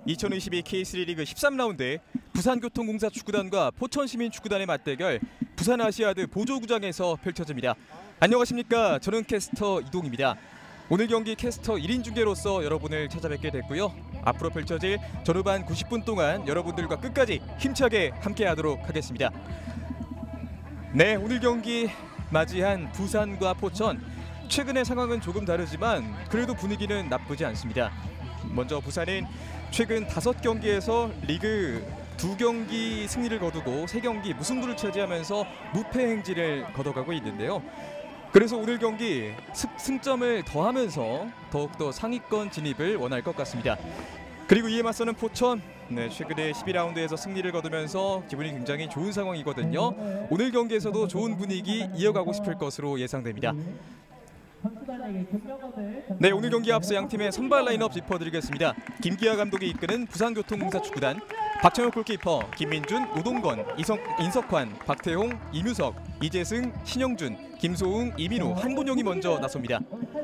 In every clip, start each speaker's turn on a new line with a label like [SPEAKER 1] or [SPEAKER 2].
[SPEAKER 1] 2022 K3 리그 13라운드 부산교통공사 축구단과 포천시민축구단의 맞대결 부산아시아드 보조구장에서 펼쳐집니다. 안녕하십니까. 저는 캐스터 이동입니다. 오늘 경기 캐스터 1인 중계로서 여러분을 찾아뵙게 됐고요. 앞으로 펼쳐질 전후반 90분 동안 여러분들과 끝까지 힘차게 함께하도록 하겠습니다. 네, 오늘 경기 맞이한 부산과 포천. 최근의 상황은 조금 다르지만 그래도 분위기는 나쁘지 않습니다. 먼저 부산은 최근 5경기에서 리그 2경기 승리를 거두고 3경기 무승부를 차지하면서 무패 행진을 거둬가고 있는데요. 그래서 오늘 경기 승점을 더하면서 더욱더 상위권 진입을 원할 것 같습니다. 그리고 이에 맞서는 포천, 최근에 12라운드에서 승리를 거두면서 기분이 굉장히 좋은 상황이거든요. 오늘 경기에서도 좋은 분위기 이어가고 싶을 것으로 예상됩니다. 네, 오늘 경기 앞서 양팀의 선발 라인업 짚어드리겠습니다. 김기하 감독이 이끄는 부산교통공사 축구단, 박찬혁 골키퍼, 김민준, 노동건, 인석환, 박태홍, 이뮤석, 이재승, 신영준, 김소웅, 이민우, 한곤용이 먼저 나섭니다.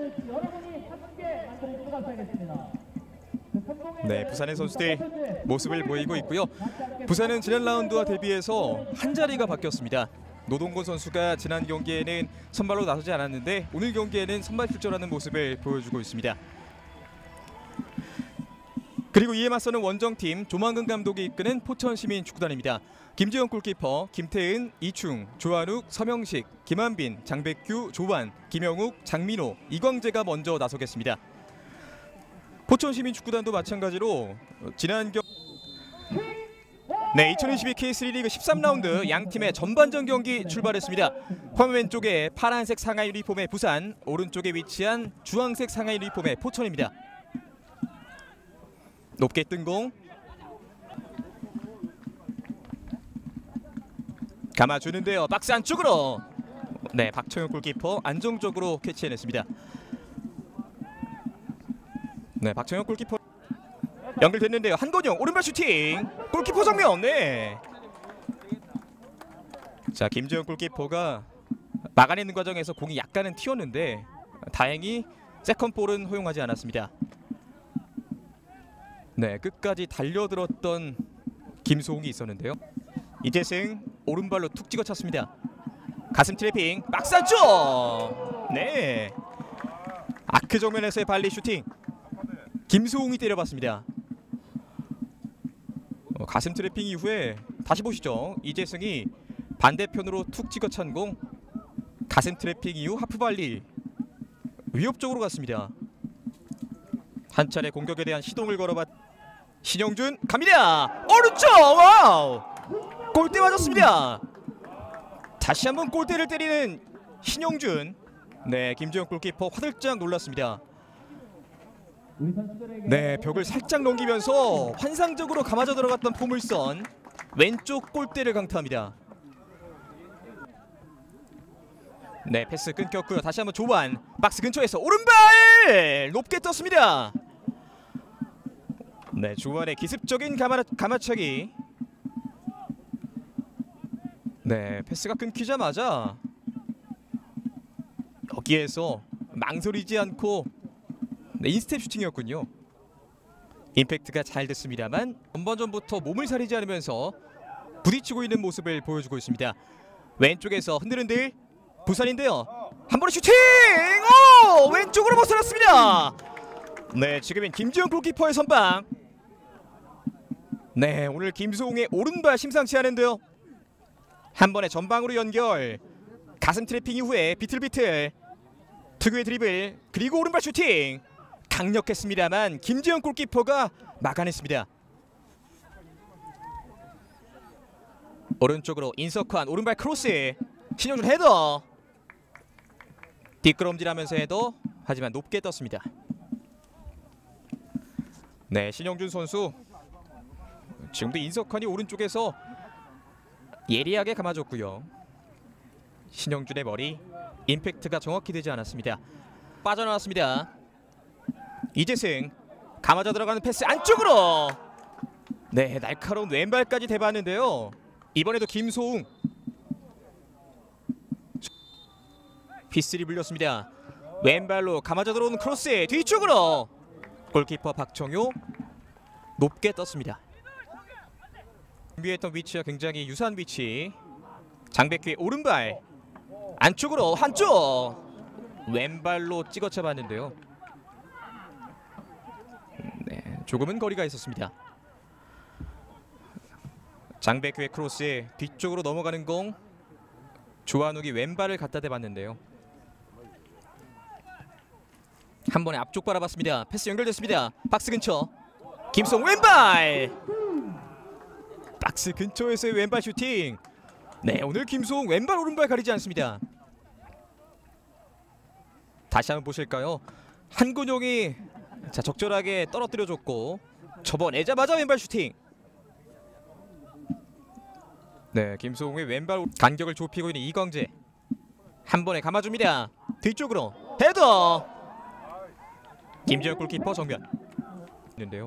[SPEAKER 1] 네, 부산의 선수들 모습을 보이고 있고요. 부산은 지난 라운드와 대비해서 한 자리가 바뀌었습니다. 노동건 선수가 지난 경기에는 선발로 나서지 않았는데 오늘 경기에는 선발 출전하는 모습을 보여주고 있습니다. 그리고 이에 맞서는 원정팀 조만근 감독이 이끄는 포천시민축구단입니다. 김지영 골키퍼, 김태은, 이충, 조한욱, 서명식, 김한빈, 장백규, 조완, 김영욱, 장민호, 이광재가 먼저 나서겠습니다. 포천시민축구단도 마찬가지로 지난 경기 2022 K3 리그 13라운드 양팀의 전반전 경기 출발했습니다. 화면 왼쪽에 파란색 상하이 유니폼의 부산, 오른쪽에 위치한 주황색 상하이 유니폼의 포천입니다. 높게 뜬 공 감아주는데요. 박스 안쪽으로 박청혁 골키퍼 안정적으로 캐치해냈습니다. 박청혁 골키퍼 연결됐는데요. 한건영 오른발 슈팅, 골키퍼 정면. 자, 김재현 골키퍼가 막아내는 과정에서 공이 약간은 튀었는데 다행히 세컨볼은 허용하지 않았습니다. 끝까지 달려들었던 김소웅이 있었는데요. 이재승 오른발로 툭 찍어 찼습니다. 가슴 트래핑, 박스 안쪽. 아크 정면에서의 발리 슈팅, 김소웅이 때려봤습니다. 가슴 트래핑 이후에 다시 보시죠. 이재승이 반대편으로 툭 찍어 찬 공, 가슴 트래핑 이후 하프발리 위협적으로 갔습니다. 한 차례 공격에 대한 시동을 걸어봤 신영준 갑니다. 오른쪽. 와우, 골대 맞았습니다. 다시 한번 골대를 때리는 신영준. 김지영 골키퍼 화들짝 놀랐습니다. 벽을 살짝 넘기면서 환상적으로 감아져 들어갔던 포물선, 왼쪽 골대를 강타합니다. 패스 끊겼고요. 다시 한번 조완, 박스 근처에서 오른발 높게 떴습니다. 조완의 기습적인 가마차기. 패스가 끊기자마자 여기에서 망설이지 않고 인스텝 슈팅이었군요. 임팩트가 잘 됐습니다만 전반전부터 몸을 사리지 않으면서 부딪히고 있는 모습을 보여주고 있습니다. 왼쪽에서 흔들흔들 부산인데요. 한 번의 슈팅! 왼쪽으로 벗어났습니다. 지금은 김지영 골키퍼의 선방. 오늘 김소웅의 오른발 심상치 않은데요. 한 번의 전방으로 연결, 가슴 트래핑 이후에 비틀비틀 특유의 드리블, 그리고 오른발 슈팅 강력했습니다만 김지영 골키퍼가 막아냈습니다. 오른쪽으로 인석환 오른발 크로스, 신영준 헤더, 뒷걸음질하면서 헤더, 하지만 높게 떴습니다. 신영준 선수 지금도 인석환이 오른쪽에서 예리하게 감아줬고요. 신영준의 머리 임팩트가 정확히 되지 않았습니다. 빠져나왔습니다. 이재승 감아져 들어가는 패스 안쪽으로. 날카로운 왼발까지 대봤는데요. 이번에도 김소웅 휘슬이 불렸습니다. 왼발로 감아져 들어오는 크로스 뒤쪽으로 골키퍼 박청효 높게 떴습니다. 준비했던 위치와 굉장히 유사한 위치. 장백규의 오른발 안쪽으로 한쪽 왼발로 찍어 잡았는데요. 네, 조금은 거리가 있었습니다. 장백규의 크로스에 뒤쪽으로 넘어가는 공 조한욱이 왼발을 갖다 대봤는데요. 한 번에 앞쪽 바라봤습니다. 패스 연결됐습니다. 박스 근처 김송 왼발 박스 근처에서의 왼발 슈팅. 네, 오늘 김송 왼발 오른발 가리지 않습니다. 다시 한번 보실까요? 한근용이 자 적절하게 떨어뜨려줬고 접어내자마자 왼발 슈팅. 네, 김송의 왼발 간격을 좁히고 있는 이광재 한 번에 감아줍니다. 뒤쪽으로 헤더. 김지현 골키퍼 정면 있는데요.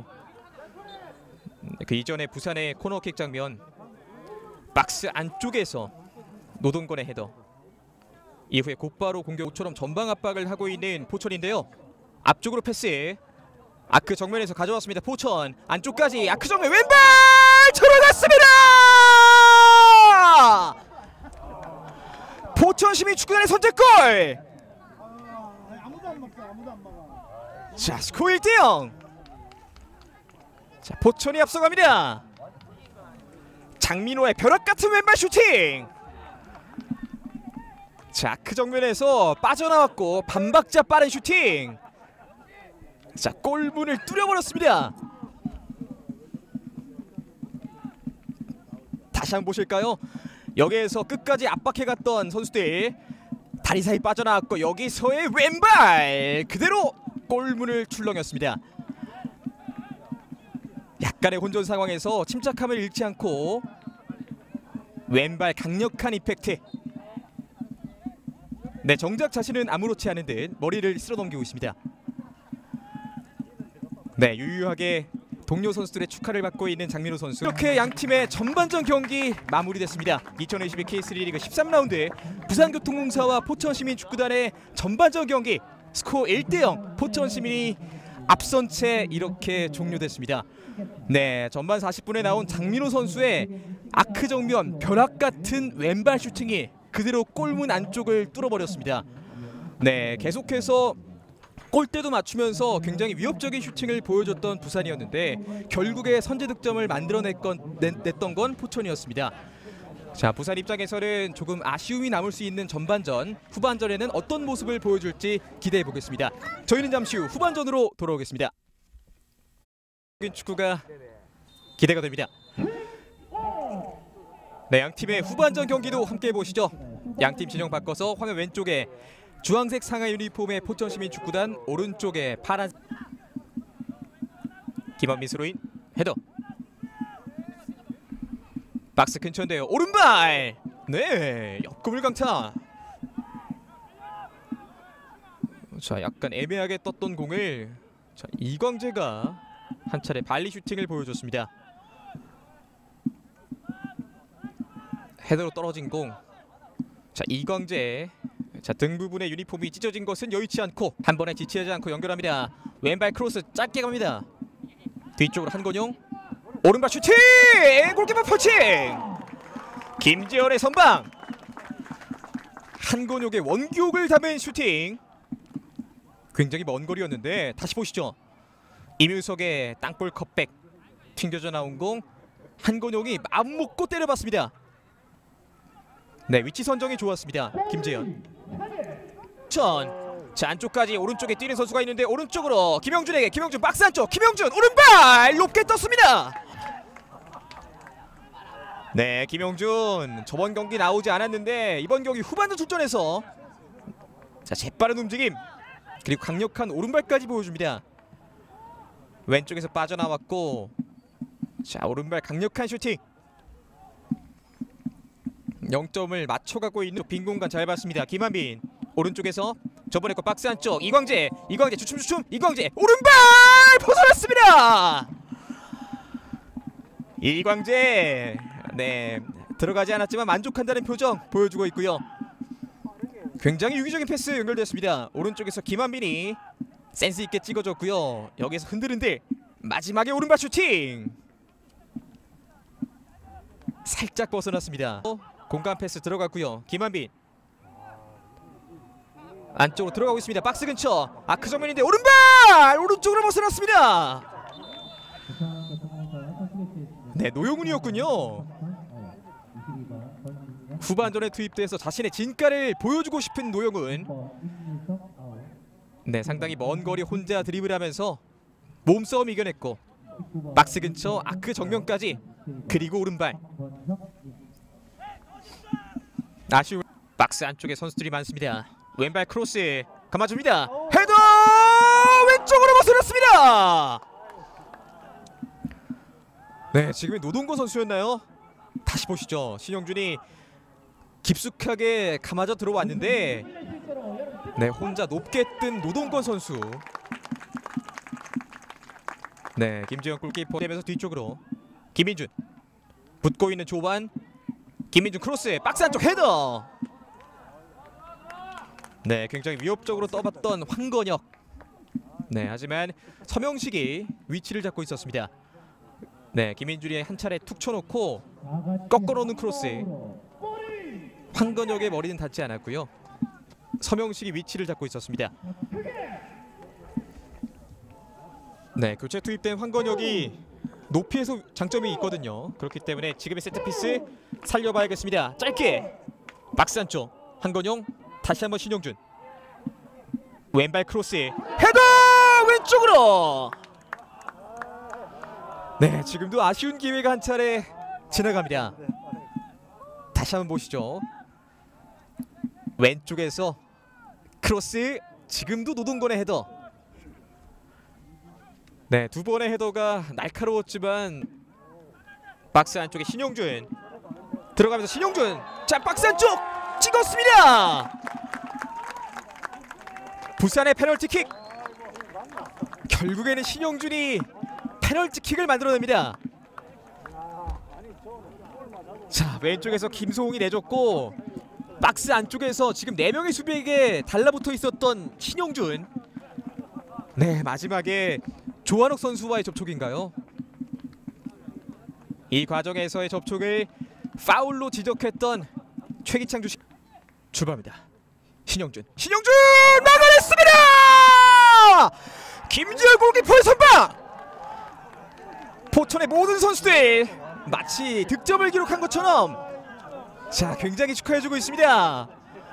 [SPEAKER 1] 그 이전에 부산의 코너킥 장면 박스 안쪽에서 노동건의 헤더 이후에 곧바로 공격처럼 전방 압박을 하고 있는 포천인데요. 앞쪽으로 패스 아크 정면에서 가져왔습니다. 포천 안쪽까지 아크 정면 왼발 들어갔습니다. 포천 시민 축구단의 선제골. 자, 스코어 1대0. 자, 포천이 앞서갑니다. 장민호의 벼락같은 왼발 슈팅. 자, 그 정면에서 빠져나왔고 반박자 빠른 슈팅. 자, 골문을 뚫어버렸습니다. 다시 한번 보실까요? 여기에서 끝까지 압박해갔던 선수들 다리 사이 빠져나왔고 여기서의 왼발 그대로 골문을 출렁였습니다. 약간의 혼전 상황에서 침착함을 잃지 않고 왼발 강력한 임팩트. 네, 정작 자신은 아무렇지 않은 듯 머리를 쓸어 넘기고 있습니다. 네, 유유하게 동료 선수들의 축하를 받고 있는 장민호 선수. 이렇게 양팀의 전반전 경기 마무리됐습니다. 2022 K3리그 13라운드 부산교통공사와 포천시민축구단의 전반전 경기 스코어 1대0 포천시민이 앞선 채 이렇게 종료됐습니다. 네, 전반 40분에 나온 장민호 선수의 아크 정면 벼락같은 왼발 슈팅이 그대로 골문 안쪽을 뚫어버렸습니다. 네, 계속해서 골대도 맞추면서 굉장히 위협적인 슈팅을 보여줬던 부산이었는데 결국에 선제 득점을 냈던 건 포천이었습니다. 자, 부산 입장에서는 조금 아쉬움이 남을 수 있는 전반전, 후반전에는 어떤 모습을 보여줄지 기대해 보겠습니다. 저희는 잠시 후 후반전으로 돌아오겠습니다. 축구가 기대가 됩니다. 네, 양팀의 후반전 경기도 함께 보시죠. 양팀 진영 바꿔서 화면 왼쪽에 주황색 상하 유니폼의 포천시민축구단, 오른쪽에 파란 김한민 스로인 헤더. 박스 근처인데요. 오른발! 네, 역금을 강타. 자, 약간 애매하게 떴던 공을 자, 이광재가 한 차례 발리 슈팅을 보여줬습니다. 헤더로 떨어진 공. 자, 이광재. 자, 등 부분에 유니폼이 찢어진 것은 여의치 않고 한 번에 지체하지 않고 연결합니다. 왼발 크로스 짧게 갑니다. 뒤쪽으로 한건용. 오른발 슈팅! 골키퍼 펀칭! 김재현의 선방! 한건용의 원기옥을 담은 슈팅. 굉장히 먼 거리였는데 다시 보시죠. 이민석의 땅볼 컵백. 튕겨져 나온 공 한건용이 마음 먹고 때려봤습니다. 네, 위치 선정이 좋았습니다. 김재현. 자, 안쪽까지 오른쪽에 뛰는 선수가 있는데 오른쪽으로 김영준에게, 김영준 박스 안쪽, 김영준 오른발 높게 떴습니다. 네, 김영준 저번 경기 나오지 않았는데 이번 경기 후반전 출전해서 자, 재빠른 움직임 그리고 강력한 오른발까지 보여줍니다. 왼쪽에서 빠져나왔고 자, 오른발 강력한 슈팅. 0점을 맞춰가고 있는 빈 공간 잘 봤습니다. 김한빈 오른쪽에서 저번에 거 박스 안쪽 이광재 주춤 이광재 오른발 벗어났습니다. 이광재 네, 들어가지 않았지만 만족한다는 표정 보여주고 있고요. 굉장히 유기적인 패스 연결됐습니다. 오른쪽에서 김한빈이 센스 있게 찍어줬고요. 여기서 흔들흔들 마지막에 오른발 슈팅. 살짝 벗어났습니다. 공간 패스 들어갔고요. 김한빈 안쪽으로 들어가고 있습니다. 박스 근처 아크 정면인데 오른발 오른쪽으로 벗어났습니다. 네, 노용훈이었군요. 후반전에 투입돼서 자신의 진가를 보여주고 싶은 노용훈. 네, 상당히 먼 거리 혼자 드리블하면서 몸싸움 이겨냈고 박스 근처 아크 정면까지 그리고 오른발. 아쉬운 박스 안쪽에 선수들이 많습니다. 왼발 크로스 감아줍니다. 헤더 왼쪽으로 벗어났습니다. 네, 지금은 노동건 선수였나요? 다시 보시죠. 신영준이 깊숙하게 감아져 들어왔는데 네, 혼자 높게 뜬 노동건 선수. 네, 김지영 골키퍼 되면서 뒤쪽으로 김민준 붙고 있는 조반. 김민준 크로스 박스 안쪽 헤더. 네, 굉장히 위협적으로 떠봤던 황건혁. 네, 하지만 서명식이 위치를 잡고 있었습니다. 네, 김민준이 한 차례 툭 쳐놓고 꺾어놓는 크로스. 황건혁의 머리는 닿지 않았고요. 서명식이 위치를 잡고 있었습니다. 네, 교체 투입된 황건혁이 높이에서 장점이 있거든요. 그렇기 때문에 지금의 세트피스 살려봐야겠습니다. 짧게 박스 안쪽 황건영, 다시 한번 신영준. 왼발 크로스 헤더 왼쪽으로. 네, 지금도 아쉬운 기회가 한 차례 지나갑니다. 다시 한번 보시죠. 왼쪽에서 크로스, 지금도 노동건의 헤더. 네, 두 번의 헤더가 날카로웠지만 박스 안쪽에 신영준 들어가면서 신영준, 자 박스 안쪽 찍었습니다. 부산의 페널티킥. 결국에는 신영준이 페널티킥을 만들어냅니다. 자, 왼쪽에서 김소홍이 내줬고 박스 안쪽에서 지금 4명의 수비에게 달라붙어 있었던 신영준. 네, 마지막에 조한욱 선수와의 접촉인가요? 이 과정에서의 접촉을 파울로 지적했던 최기창 주심. 출발합니다. 신영준 막아냈습니다. 김지열 골키퍼의 선방. 포천의 모든 선수들 마치 득점을 기록한 것처럼 자, 굉장히 축하해주고 있습니다.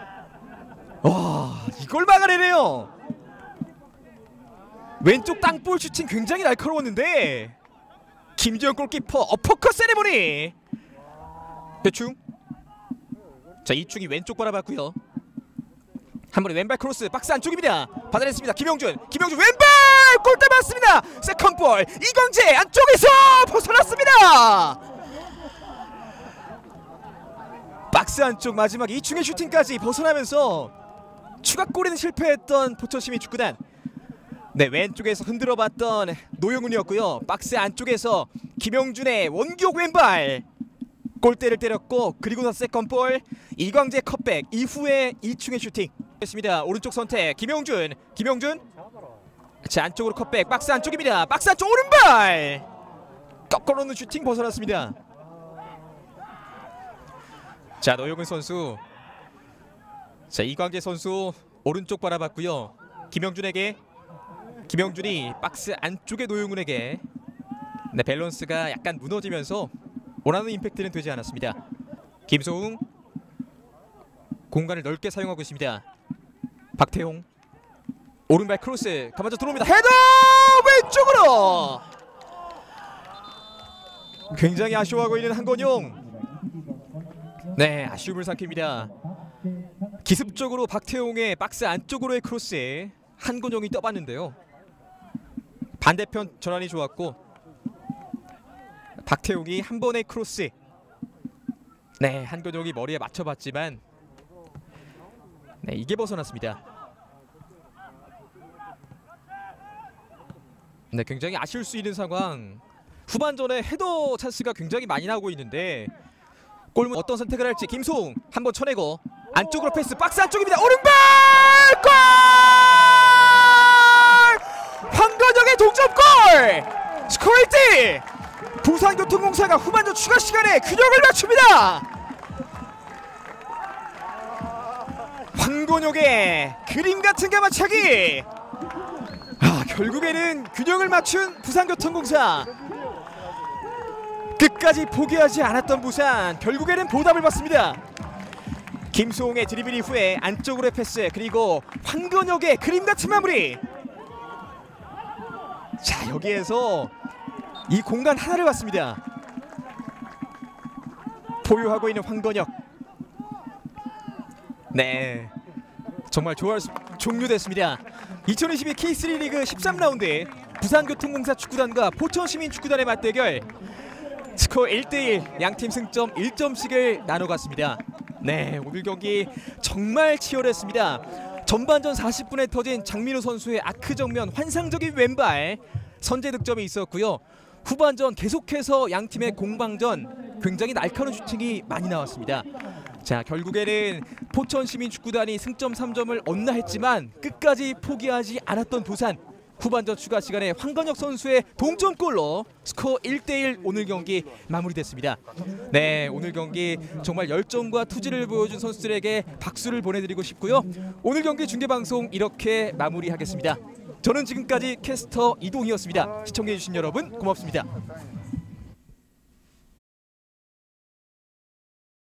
[SPEAKER 1] 와, 이걸 막아내네요. 왼쪽 땅볼 슈팅 굉장히 날카로웠는데 김지영 골키퍼 어퍼컷 세레모니. 대충. 자, 이충이 왼쪽 바라봤고요. 한 번에 왼발 크로스 박스 안쪽입니다. 받아냈습니다. 김영준 왼발 골대 맞습니다. 세컨볼 이광재 안쪽에서 벗어났습니다. 박스 안쪽 마지막 이충의 슈팅까지 벗어나면서 추가골에는 실패했던 포천시민축구단. 네, 왼쪽에서 흔들어봤던 노영훈이었고요. 박스 안쪽에서 김영준의 원기옥 왼발 골대를 때렸고, 그리고 나서 세컨볼 이광재 컷백 이후에 이충의 슈팅 했습니다. 오른쪽 선택 김영준 자, 안쪽으로 컷백 박스 안쪽입니다. 박스 안쪽 오른발 꺾어놓는 슈팅 벗어났습니다. 자, 노영훈 선수, 자 이광재 선수 오른쪽 바라봤고요. 김영준이 박스 안쪽의 노영훈에게 네, 밸런스가 약간 무너지면서 원하는 임팩트는 되지 않았습니다. 김소웅 공간을 넓게 사용하고 있습니다. 박태용 오른발 크로스 가만져 들어옵니다. 헤더 왼쪽으로. 굉장히 아쉬워하고 있는 한건용. 네, 아쉬움을 삼킵니다. 기습적으로 박태용의 박스 안쪽으로의 크로스에 한건용이 떠봤는데요. 반대편 전환이 좋았고 박태용이 한 번의 크로스. 네, 한건용이 머리에 맞춰봤지만 네, 이게 벗어났습니다. 네, 굉장히 아쉬울 수 있는 상황. 후반전에 헤더 찬스가 굉장히 많이 나오고 있는데 골문 어떤 선택을 할지. 김소웅 한번 쳐내고 안쪽으로 패스 박스 안쪽입니다. 오른발 골! 황건영의 동점골! 스코어 1대1. 부산교통공사가 후반전 추가 시간에 균형을 맞춥니다. 황건혁의 그림 같은 가마차기. 결국에는 균형을 맞춘 부산교통공사. 끝까지 포기하지 않았던 부산, 결국에는 보답을 받습니다. 김수홍의 드리블 이후에 안쪽으로의 패스, 그리고 황건혁의 그림 같은 마무리. 자, 여기에서 이 공간 하나를 봤습니다. 보유하고 있는 황건혁. 네, 정말 종료됐습니다. 2022 K3 리그 13라운드 부산교통공사 축구단과 포천시민 축구단의 맞대결. 스코어 1대1, 양팀 승점 1점씩을 나눠갔습니다. 네, 오늘 경기 정말 치열했습니다. 전반전 40분에 터진 장민호 선수의 아크 정면 환상적인 왼발 선제 득점이 있었고요. 후반전 계속해서 양팀의 공방전 굉장히 날카로운 슈팅이 많이 나왔습니다. 자, 결국에는 포천시민축구단이 승점 3점을 얻나 했지만 끝까지 포기하지 않았던 부산. 후반전 추가 시간에 황건혁 선수의 동점골로 스코어 1대1 오늘 경기 마무리됐습니다. 네, 오늘 경기 정말 열정과 투지를 보여준 선수들에게 박수를 보내드리고 싶고요. 오늘 경기 중계방송 이렇게 마무리하겠습니다. 저는 지금까지 캐스터 이동이었습니다. 시청해주신 여러분 고맙습니다.